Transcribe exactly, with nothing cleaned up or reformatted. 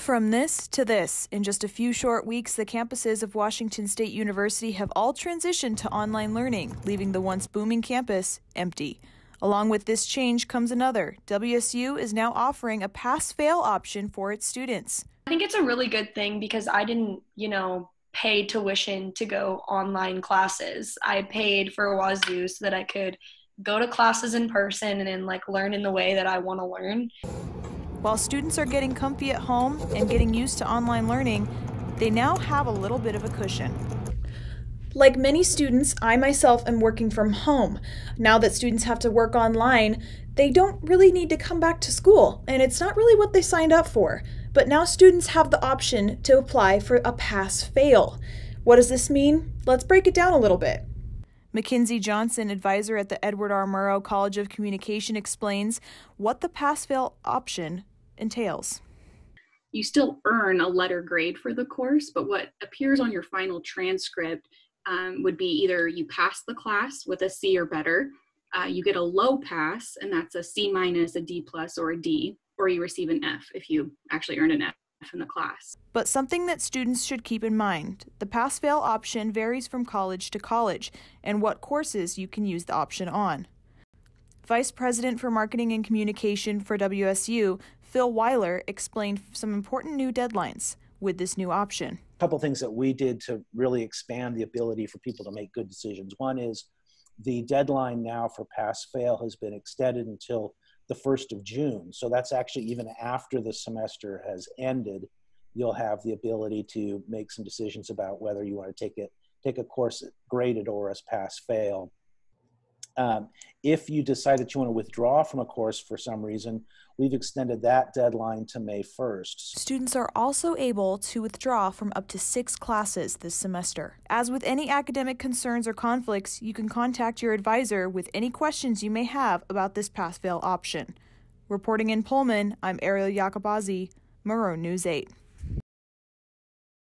From this to this, in just a few short weeks, the campuses of Washington State University have all transitioned to online learning, leaving the once booming campus empty. Along with this change comes another. W S U is now offering a pass-fail option for its students. I think it's a really good thing because I didn't, you know, pay tuition to go online classes. I paid for Wazoo so that I could go to classes in person and then like learn in the way that I want to learn. While students are getting comfy at home and getting used to online learning, they now have a little bit of a cushion. Like many students, I myself am working from home. Now that students have to work online, they don't really need to come back to school, and it's not really what they signed up for. But now students have the option to apply for a pass-fail. What does this mean? Let's break it down a little bit. Mackenzie Johnson, advisor at the Edward R. Murrow College of Communication, explains what the pass-fail option entails. You still earn a letter grade for the course, but what appears on your final transcript um, would be either you pass the class with a C or better, uh, you get a low pass, and that's a C minus, a D plus, or a D, or you receive an F if you actually earn an F in the class. But something that students should keep in mind, the pass-fail option varies from college to college and what courses you can use the option on. Vice President for Marketing and Communication for W S U, Phil Weiler, explained some important new deadlines with this new option. A couple things that we did to really expand the ability for people to make good decisions. One is the deadline now for pass-fail has been extended until the first of June. So that's actually even after the semester has ended, you'll have the ability to make some decisions about whether you want to take it, take a course graded or as pass-fail. Um, if you decide that you want to withdraw from a course for some reason, we've extended that deadline to May first. Students are also able to withdraw from up to six classes this semester. As with any academic concerns or conflicts, you can contact your advisor with any questions you may have about this pass-fail option. Reporting in Pullman, I'm Ariel Yakabazi, Murrow News eight.